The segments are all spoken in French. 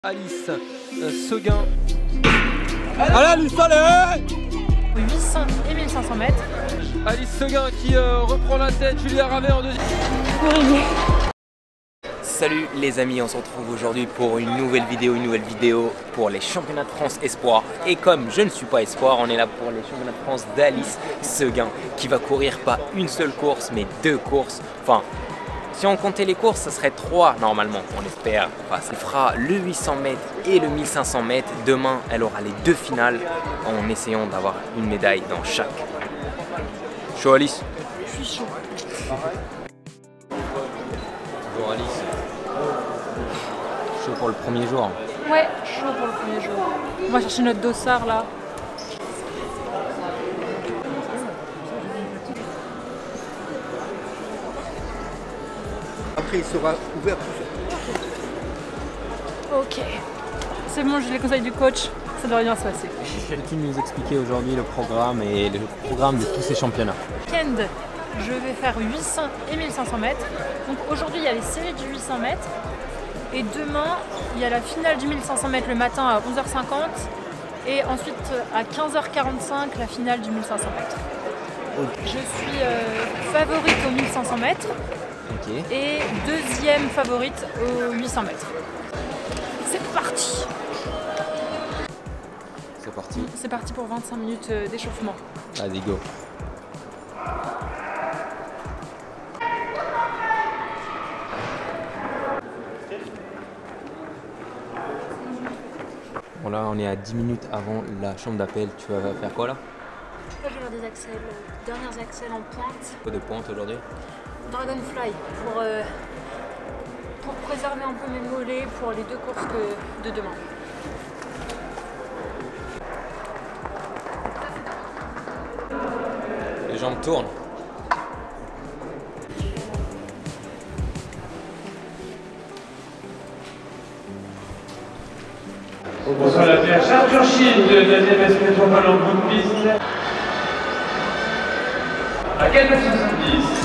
Alice Seguin. Allez Alice, allez 800 et 1500 mètres. Alice Seguin qui reprend la tête, Julia Ravet en deuxième. Salut les amis, on se retrouve aujourd'hui pour une nouvelle vidéo pour les championnats de France Espoir. Et comme je ne suis pas Espoir, on est là pour les championnats de France d'Alice Seguin qui va courir pas une seule course mais deux courses. Enfin, si on comptait les courses, ça serait 3 normalement, on espère. Enfin, elle fera le 800 mètres et le 1500 mètres. Demain, elle aura les deux finales en essayant d'avoir une médaille dans chaque. Chaud Alice? Je suis chaud. Bonjour Alice. Chaud pour le premier jour. Ouais, chaud pour le premier jour. On va chercher notre dossard là. Après, il sera ouvert tout seul. Ok. C'est bon, j'ai les conseils du coach. Ça doit bien se passer. Peux-tu nous expliquer aujourd'hui le programme et le programme de tous ces championnats? Week-end, je vais faire 800 et 1500 mètres. Donc aujourd'hui, il y a les séries du 800 mètres. Et demain, il y a la finale du 1500 mètres le matin à 11h50. Et ensuite, à 15h45, la finale du 1500 mètres. Okay. Je suis favorite au 1500 mètres. Okay. Et deuxième favorite aux 800 mètres. C'est parti! C'est parti. C'est parti pour 25 minutes d'échauffement. Allez, go. Bon là on est à 10 minutes avant la chambre d'appel. Tu vas faire quoi là? Là je vais faire des accels, dernières accels en pointe. Quoi de pointe aujourd'hui? Dragonfly pour préserver un peu mes mollets pour les deux courses de demain. Les jambes tournent. Bonsoir la perche Arthur Chine de deuxième S métropole en bout de piste. À 4,70 m.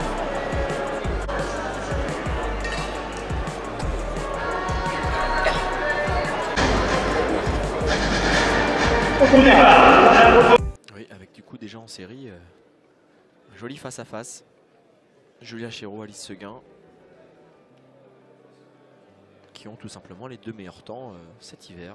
Oui, avec du coup déjà en série, joli face à face. Julia Chéreau, Alice Seguin, qui ont tout simplement les deux meilleurs temps cet hiver.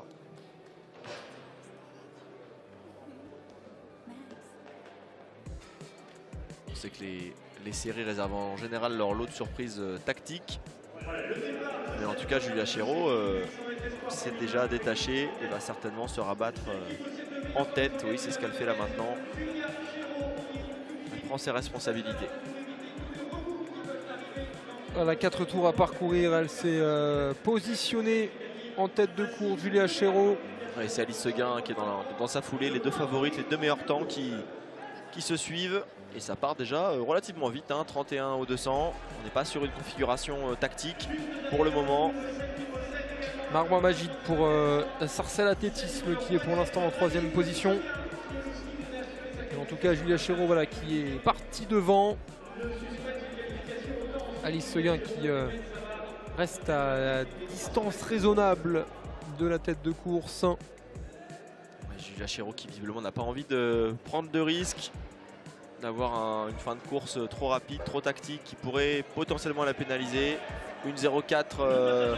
On sait que les séries réservent en général leur lot de surprises tactiques. Mais en tout cas, Julia Chéreau s'est déjà détachée et va certainement se rabattre en tête. Oui, c'est ce qu'elle fait là maintenant. Elle prend ses responsabilités. Voilà, 4 tours à parcourir, elle s'est positionnée en tête de course, Julia Chéreau. Et c'est Alice Seguin qui est dans sa foulée, les deux favorites, les deux meilleurs temps qui se suivent. Et ça part déjà relativement vite, hein, 31 au 200. On n'est pas sur une configuration tactique pour le moment. Marois Magid pour Sarcelles Athlétisme qui est pour l'instant en 3e position. Et en tout cas Julia Chéreau voilà, qui est partie devant. Alice Seguin qui reste à distance raisonnable de la tête de course. Ouais, Julia Chéreau qui visiblement n'a pas envie de prendre de risques, d'avoir une fin de course trop rapide, trop tactique qui pourrait potentiellement la pénaliser. Une 0,4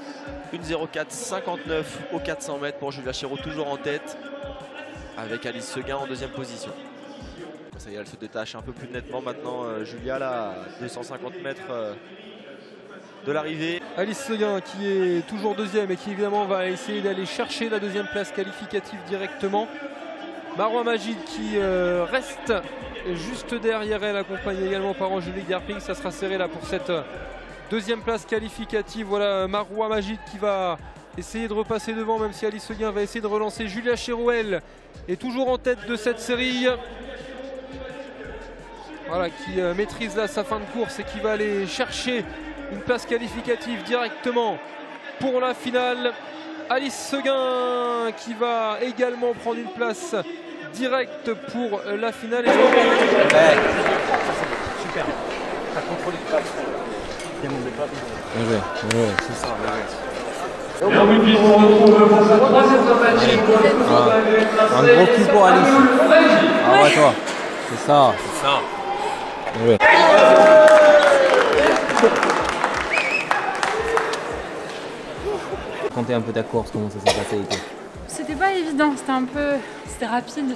59 au 400 mètres pour Julia Chéreau, toujours en tête, avec Alice Seguin en 2e position. Ça y est, elle se détache un peu plus nettement maintenant, Julia, là, à 250 mètres de l'arrivée. Alice Seguin qui est toujours 2e et qui évidemment va essayer d'aller chercher la 2e place qualificative directement. Marois Magid qui reste juste derrière elle, accompagnée également par Angélique Derping. Ça sera serré là pour cette 2e place qualificative. Voilà Marois Magid qui va essayer de repasser devant, même si Alice Seguin va essayer de relancer. Julia Chéreau est toujours en tête de cette série. Voilà, qui maîtrise là sa fin de course et qui va aller chercher une place qualificative directement pour la finale. Alice Seguin qui va également prendre une place directe pour la finale. Et Super. T'as contrôlé. Bien joué, c'est ça. Et en bout de piste, on retrouve pour sa troisième tentative. Un gros coup pour Alice. Ah ouais, toi. C'est ça. C'est ça. Ouais. Racontez un peu ta course, comment ça s'est passé et tout. C'était pas évident, c'était rapide.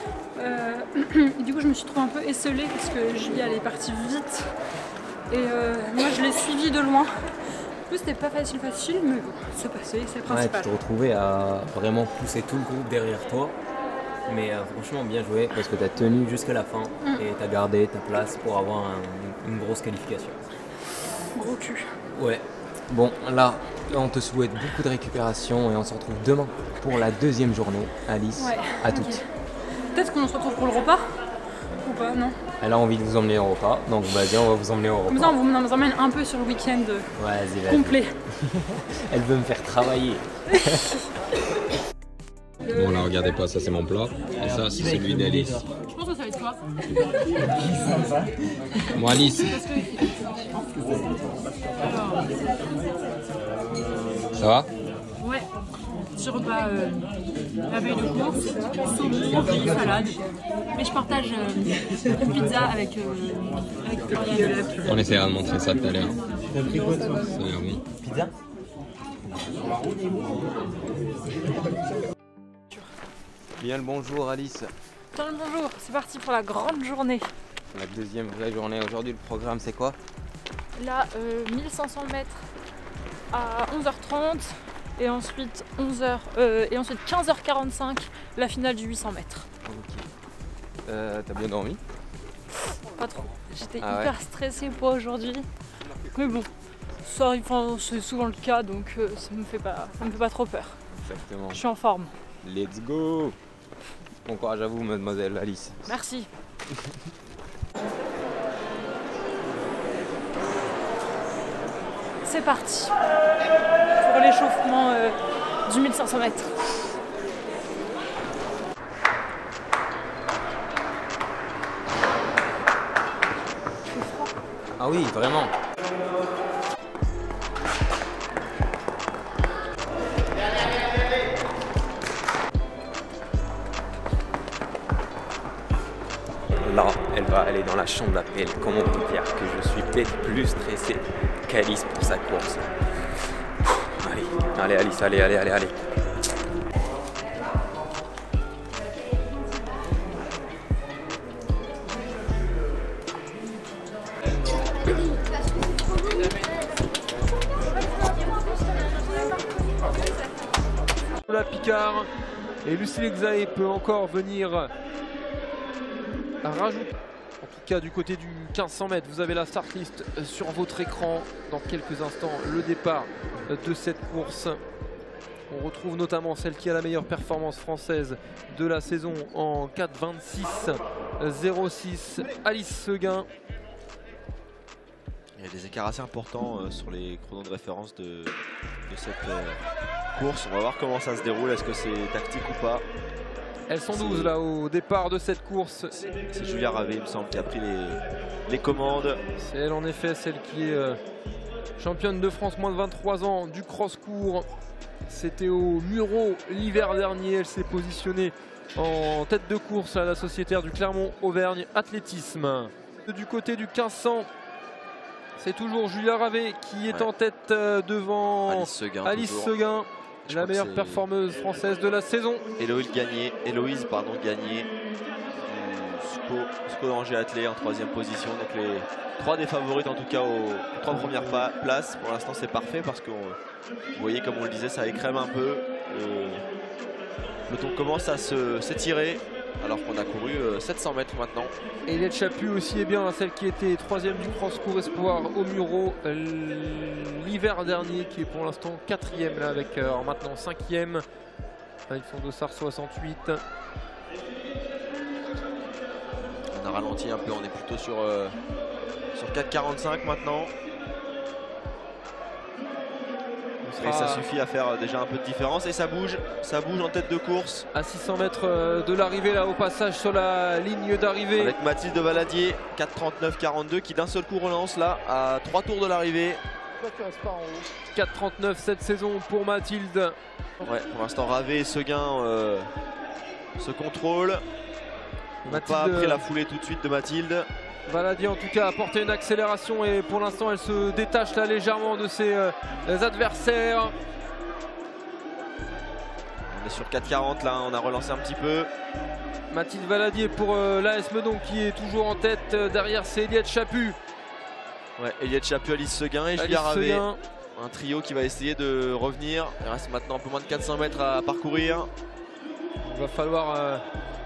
Du coup je me suis trouvée un peu esselée parce que Julie elle est partie vite. Et moi je l'ai suivie de loin. En plus c'était pas facile, mais bon, c'est passé, c'est le principal. Ouais, tu te retrouvais à vraiment pousser tout le groupe derrière toi. Mais franchement bien joué parce que tu as tenu jusqu'à la fin et tu as gardé ta place pour avoir une grosse qualification. Gros cul. Ouais. Bon là, on te souhaite beaucoup de récupération et on se retrouve demain pour la deuxième journée. Alice, ouais, à okay. toutes. Peut-être qu'on se retrouve pour le repas ou pas, non? Elle a envie de vous emmener au repas, donc vas-y, on va vous emmener au repas. Comme ça, on vous emmène un peu sur le week-end complet. Elle veut me faire travailler. Bon là, regardez pas, ça c'est mon plat, et ça c'est celui d'Alice. Je pense que ça va être quoi? Bon Alice. Ça va? Ouais. Petit repas la veille de course, saumon, salade. Mais je partage une pizza avec on essaiera de montrer ça tout à l'heure. T'as pris quoi toi? Ça a l'air bon. Pizza? Bien le bonjour Alice. Bien le bonjour, c'est parti pour la grande journée. La deuxième vraie journée. Aujourd'hui le programme c'est quoi? Là 1500 mètres à 11h30 et ensuite 15h45 la finale du 800 mètres. Ok. T'as bien dormi? Pas trop. J'étais hyper stressée pour aujourd'hui. Mais bon, ça arrive, c'est souvent le cas donc ça me fait pas trop peur. Exactement. Je suis en forme. Let's go! Bon courage à vous, mademoiselle Alice. Merci. C'est parti pour l'échauffement du 1500 mètres. Ah oui, vraiment. Là, elle va aller dans la chambre d'appel. Comment vous dire que je suis peut-être plus stressé qu'Alice pour sa course. Allez Alice, allez. La Picard et Lucie Lexaé peut encore venir rajouter. En tout cas du côté du 1500 mètres, vous avez la start list sur votre écran. Dans quelques instants, le départ de cette course. On retrouve notamment celle qui a la meilleure performance française de la saison en 4:26:06, Alice Seguin. Il y a des écarts assez importants sur les chronos de référence de cette course. On va voir comment ça se déroule, est-ce que c'est tactique ou pas. Elles sont 12 là au départ de cette course. C'est Julia Ravé, il me semble, qui a pris les commandes. C'est elle en effet, celle qui est championne de France moins de 23 ans du cross-court. C'était au Muro l'hiver dernier. Elle s'est positionnée en tête de course à la sociétaire du Clermont-Auvergne Athlétisme. Du côté du 1500, c'est toujours Julia Ravé qui est en tête devant Alice Seguin. La meilleure performeuse française de la saison. Héloïse Gagné SCO d'Angers Athlé en 3e position. Donc les 3 des favorites en tout cas aux 3 premières places. Pour l'instant c'est parfait parce que vous voyez comme on le disait, ça écrème un peu. Le peloton commence à s'étirer alors qu'on a couru 700 mètres maintenant. Eliette Chaput aussi est bien, celle qui était 3e du cross-court espoir au Muro l'hiver dernier, qui est pour l'instant 4e là avec maintenant 5e avec son dossard 68. On a ralenti un peu, on est plutôt sur 4,45 maintenant. Et ça suffit à faire déjà un peu de différence et ça bouge en tête de course. À 600 mètres de l'arrivée là au passage sur la ligne d'arrivée. Avec Mathilde Valadier, 4,39,42 qui d'un seul coup relance là à 3 tours de l'arrivée. 4,39 cette saison pour Mathilde. Ouais, pour l'instant, Ravé et Seguin se contrôlent. Mathilde, Pas après la foulée tout de suite de Mathilde. Valadier en tout cas a apporté une accélération et pour l'instant elle se détache là légèrement de ses adversaires. On est sur 4,40 là, on a relancé un petit peu. Mathilde Valadier pour l'AS Meudon qui est toujours en tête. Derrière c'est Eliette Chaput. Ouais, Eliette Chaput, Alice Seguin et Julia Ravé. Un trio qui va essayer de revenir. Il reste maintenant un peu moins de 400 mètres à parcourir. Il va falloir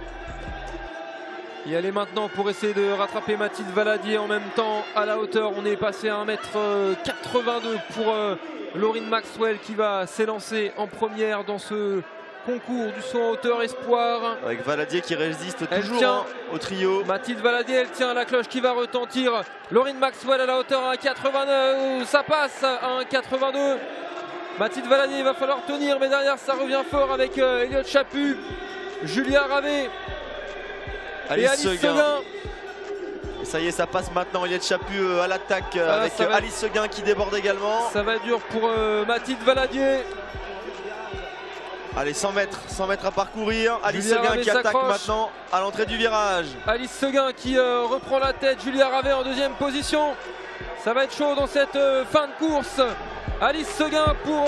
y aller maintenant pour essayer de rattraper Mathilde Valadier. En même temps à la hauteur on est passé à 1,82 m pour Laurine Maxwell qui va s'élancer en première dans ce concours du saut en hauteur espoir. Avec Valadier qui résiste toujours au trio. Mathilde Valadier, elle tient la cloche qui va retentir. Laurine Maxwell à la hauteur à 1,89, ça passe à 1,82. Mathilde Valadier, il va falloir tenir, mais derrière ça revient fort avec Eliette Chaput, Julia Ravé et Alice Seguin. Et ça y est, ça passe maintenant. Eliette Chaput à l'attaque avec Alice Seguin qui déborde également. Ça va être dur pour Mathilde Valadier. Allez, 100 mètres à parcourir. Alice Seguin qui attaque maintenant à l'entrée du virage. Alice Seguin qui reprend la tête. Julia Ravé en deuxième position. Ça va être chaud dans cette fin de course. Alice Seguin pour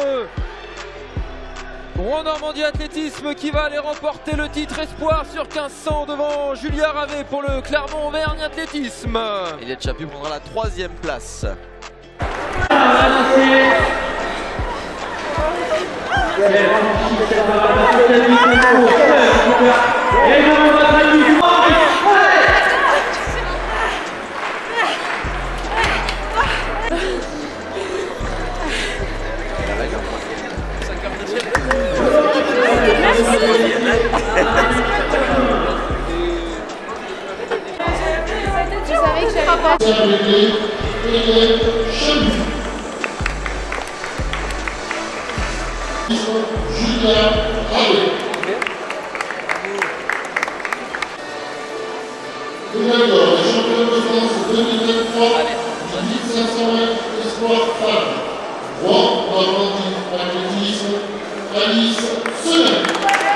Rouen Normandie Athlétisme qui va aller remporter le titre espoir sur 1500 devant Julia Ravé pour le Clermont-Auvergne Athlétisme. Eliette Chaput prendra la 3e place. Tu savais que j'avais pas. Julia Ravé. Finale des championnats de France 2023 du 1500 mètres espoir femmes. Rouen Normandie Athlétisme, Alice Seguin.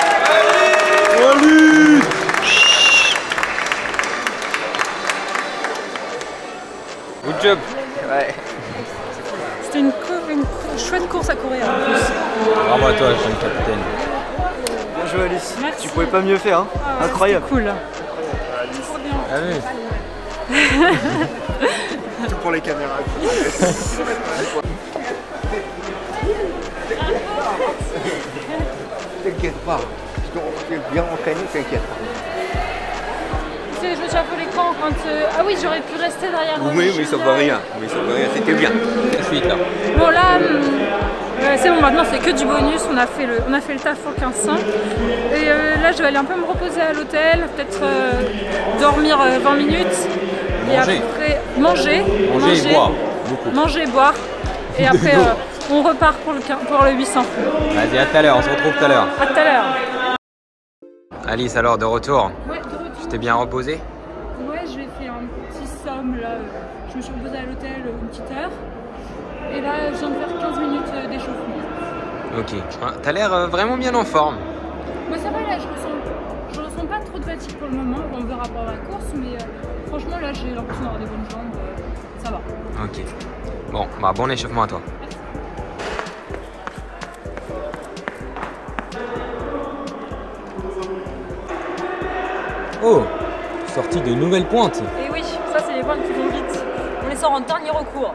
Good job. Ouais. C'était une chouette course à courir en plus. Bravo à toi, jeune capitaine. Bien joué Alice. Merci. Tu pouvais pas mieux faire, hein. Incroyable. Cool. Trop bien. Allez. Tout pour les caméras. T'inquiète pas, je suis bien entraîné, t'inquiète pas. Je me suis appelé quand ah oui, j'aurais pu rester derrière. Oui, mais ça va rien. Mais ça va rien, c'était bien. Tout de suite là. Bon là, c'est bon, maintenant c'est que du bonus. On a fait le taf pour 1500. Et là, je vais aller un peu me reposer à l'hôtel, peut-être dormir 20 minutes. Manger. Et après, manger Et boire. Beaucoup. Manger, boire. Et après, on repart pour le 800. Vas-y, à tout à l'heure, on se retrouve tout à l'heure. À tout à l'heure. Alice, alors de retour. Ouais, de retour. Tu t'es bien reposé? Ouais, j'ai fait un petit somme là. Je me suis reposée à l'hôtel une petite heure. Et là, je viens de faire 15 minutes d'échauffement. Ok. T'as l'air vraiment bien en forme. Moi, ça va là, je ressens pas trop de fatigue pour le moment. On verra pendant la course, mais franchement, là, j'ai l'impression d'avoir des bonnes jambes. Ça va. Ok. Bon, bah bon échauffement à toi. Oh, sortie de nouvelles pointes. Et oui, ça c'est les pointes qui vont vite. On les sort en dernier recours.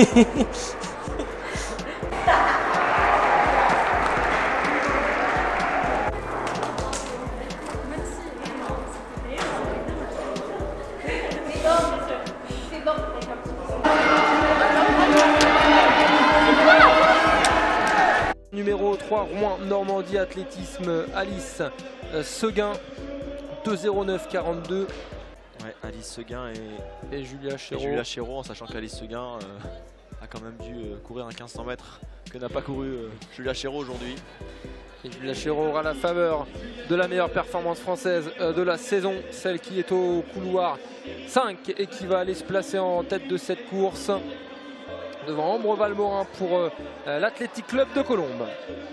Numéro 3, Rouen Normandie Athlétisme, Alice Seguin, 2,09,42. Ouais, Alice Seguin et Julia Chéreau. Et Julia Chéreau, en sachant qu'Alice Seguin a quand même dû courir un 1500 mètres que n'a pas couru Julia Chéreau aujourd'hui. Et Julia Chéreau aura la faveur de la meilleure performance française de la saison, celle qui est au couloir 5 et qui va aller se placer en tête de cette course. devant Ambre Valmorin pour l'Athletic Club de Colombes.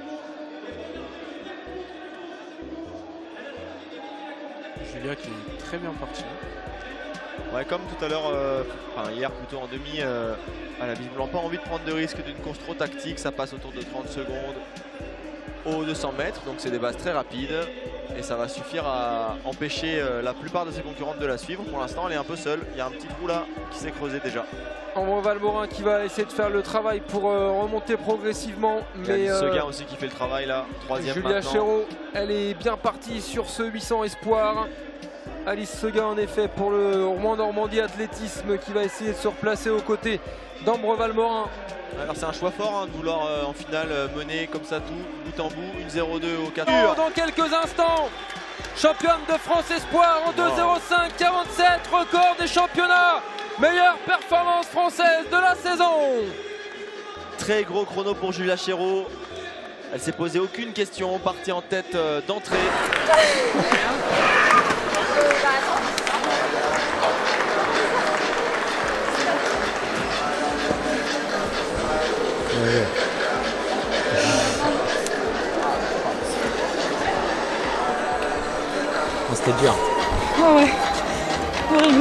Julia qui est très bien partie. Ouais, comme tout à l'heure, enfin hier plutôt en demi, elle a visiblement pas envie de prendre de risque d'une course trop tactique. Ça passe autour de 30 secondes aux 200 mètres, donc c'est des bases très rapides et ça va suffire à empêcher la plupart de ses concurrentes de la suivre. Pour l'instant, elle est un peu seule. Il y a un petit trou là qui s'est creusé déjà. Ambre Valmorin qui va essayer de faire le travail pour remonter progressivement. Mais Seguin aussi qui fait le travail là, troisième Julia maintenant. Chéreau, elle est bien partie sur ce 800 espoir. Alice Seguin en effet pour le Rouen Normandie Athlétisme qui va essayer de se replacer aux côtés d'Ambre Valmorin. Alors c'est un choix fort de vouloir en finale mener comme ça tout, bout en bout, une 0-2 au 4. Dans quelques instants, championne de France Espoir en 2,05 47, record des championnats, meilleure performance française de la saison. Très gros chrono pour Julia Chéreau. Elle s'est posé aucune question, partie en tête d'entrée. C'était dur. Ouais, horrible.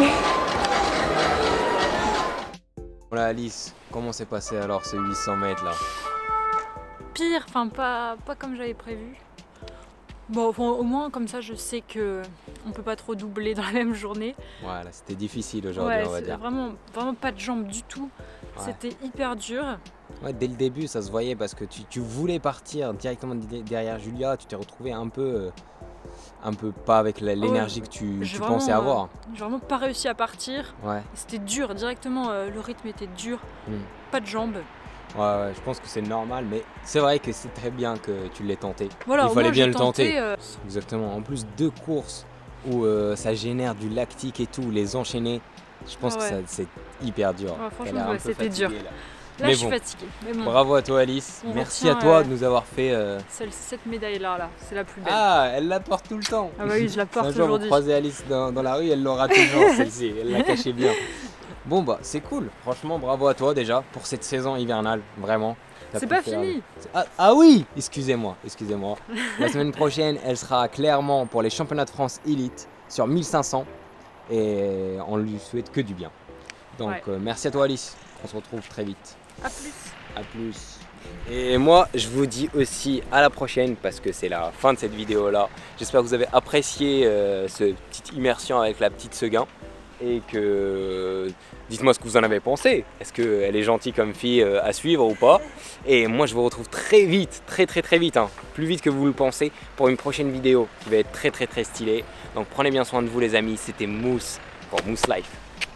Voilà Alice, comment s'est passé alors ce 800 mètres là? Pire, enfin pas comme j'avais prévu. Bon, au moins comme ça je sais que on peut pas trop doubler dans la même journée. Voilà, c'était difficile aujourd'hui, Ouais, on va dire. vraiment pas de jambes du tout. Ouais. C'était hyper dur. Ouais, dès le début ça se voyait parce que tu voulais partir directement derrière Julia, tu t'es retrouvé un peu pas avec l'énergie que tu pensais avoir. J'ai vraiment pas réussi à partir. Ouais. C'était dur, directement le rythme était dur. Pas de jambes. Ouais, je pense que c'est normal, mais c'est vrai que c'est très bien que tu l'aies tenté. Voilà, il fallait bien le tenté. tenter. Exactement. En plus, 2 courses où ça génère du lactique et tout, les enchaîner, je pense que c'est hyper dur. Ouais, franchement, c'était dur. Là, mais je suis fatiguée. Mais bon, bravo à toi, Alice. Merci à retient, toi de nous avoir fait. Cette médaille-là, c'est la plus belle. Ah, elle la porte tout le temps. Ah bah oui, je la porte aujourd'hui. Un jour, vous croisez Alice dans la rue, elle l'aura toujours, celle-ci. Elle l'a cachée bien. Bon, bah, c'est cool. Franchement, bravo à toi déjà pour cette saison hivernale. Vraiment. C'est pas fini. Ah oui, excusez-moi. La semaine prochaine, elle sera clairement pour les championnats de France élite sur 1500 et on lui souhaite que du bien. Donc merci à toi Alice, on se retrouve très vite. A plus. A plus. Et moi je vous dis aussi à la prochaine parce que c'est la fin de cette vidéo là. J'espère que vous avez apprécié cette petite immersion avec la petite Seguin et que dites-moi ce que vous en avez pensé. Est-ce qu'elle est gentille comme fille à suivre ou pas? Et moi je vous retrouve très vite, très vite, hein, plus vite que vous le pensez, pour une prochaine vidéo qui va être très stylée. Donc prenez bien soin de vous les amis, c'était Mousse pour Mousse Life.